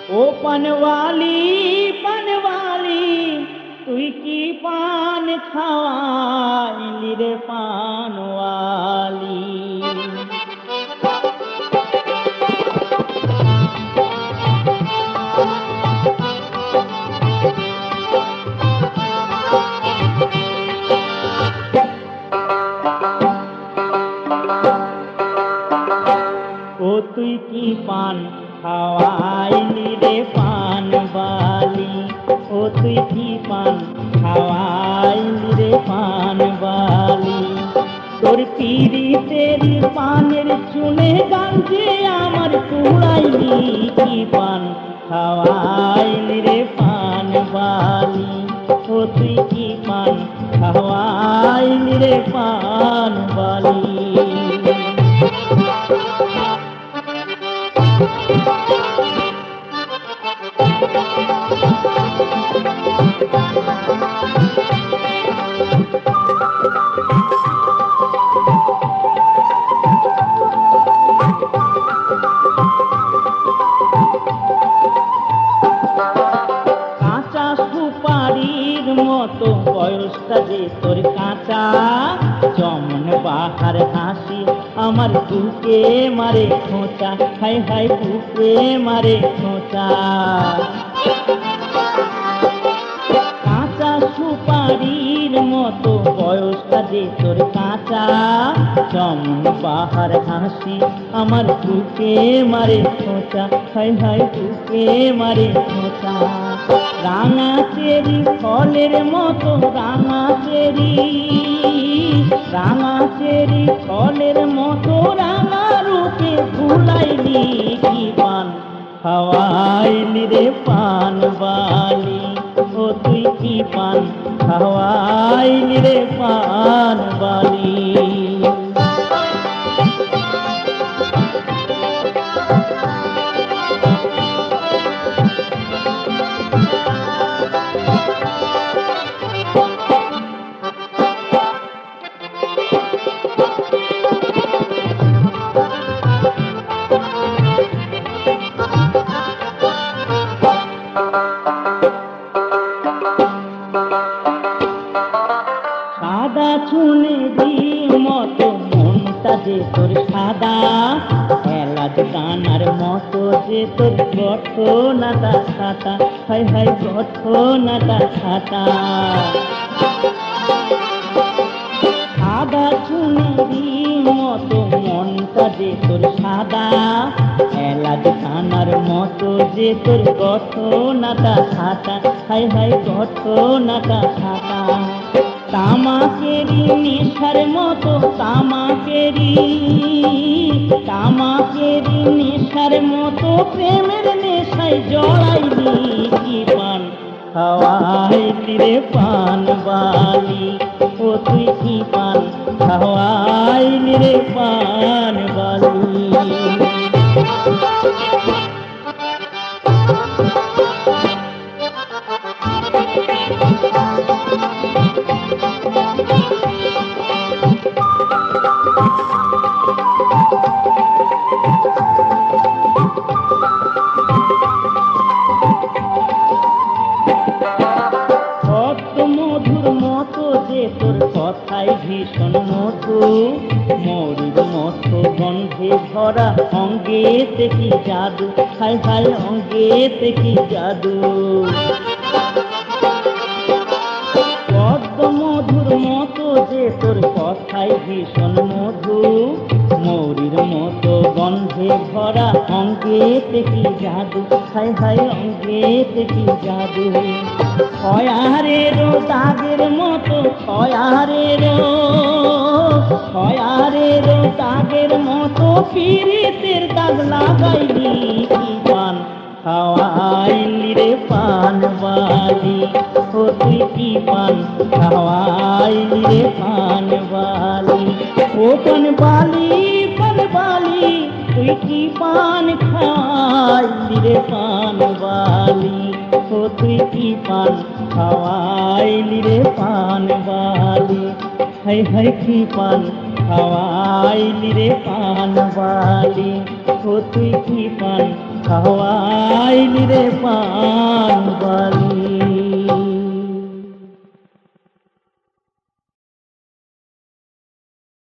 ও পানওয়ালি পানওয়ালি, তুই কি পান খাওয়াইলি রে পানওয়ালি। ও তুই কি পান খাওয়াইলি রে পানওয়ালি, ও তুই কি পান খাওয়াইলি রে পানওয়ালি। তোর পিরিতের পানের চুনে গাঞ্জে আমার কুড়াইলি, কি পান খাওয়াইলি রে পানওয়ালি, ও তুই কি পান খাওয়াইলি রে পানওয়ালি। কাঁচা সুপারির মতো বয়সটা যে তোর কাঁচা, যেমন বাহার হাসি আমার বুকে মারে খোঁচা, হাই হাই বুকে মারে খোঁচা। কাঁচা সুপারির মতো বয়সটা যে তোর কাঁচা, যেমন বাহার হাসি আমার বুকে মারে খোঁচা, হাই হাই বুকে মারে খোঁচা। রাঙা চেরি ফলের মতো রাঙা চেরি, রাঙা চেরি ফলের মতো রাঙা রূপে ভুলাইলি, কি পান খাওয়াইলি রে পানওয়ালি, ও তুই কি পান খাওয়াইলি রে পানওয়ালি। সাদা চুনেরি মতো মনটা যে তোর সাদা, এলাচ দানার মতো যে তোর গঠনাটা খাতা, হাই হাই গঠনাটা খাতা। সাদা চুনেরি মতো মনটা যে তোর সাদা, এলাচ দানার মতো যে তোর গঠনাটা খাতা, হাই হাই গঠনাটা খাতা। তামাকেরি নেশার মতো তামাকেরি, তামাকেরি নেশার মতো প্রেমের নেশায় জড়াইলি, কি পান খাওয়াইলি রে পানওয়ালি, ও তুই কি পান খাওয়াইলি রে পানওয়ালি। মধুর মতো যে তোর কথাই ভীষণ মধু, মরুর মতো গন্ধে ভরা অঙ্গেতে কি জাদু, হাই হাই অঙ্গেতে কি জাদু। পদ্ম মধুর মতো যে তোর কথাই ভীষণ মধু, মৌরির মতো গন্ধে ভরা অঙ্গেতে কি জাদু, হাই হাই অঙ্গেতে কি জাদু। খয়ারেরও দাগের মতো খয়ারেরও দাগের মতো পিরিতের দাগ লাগাইলি, কি পান খাওয়াইলি রে পানওয়ালি, ও তুই কি পান খাওয়াইলি রে পানওয়ালি। ও পানওয়ালি পানওয়ালি, তুই কি পান খাওয়াইলি রে পানওয়ালি, ও তুই কি পান খাওয়াইলি রে পানওয়ালি, হাই হাই কি পান খাওয়াইলি রে পানওয়ালি, ও তুই কি পান খাওয়াইলি রে পান বালা।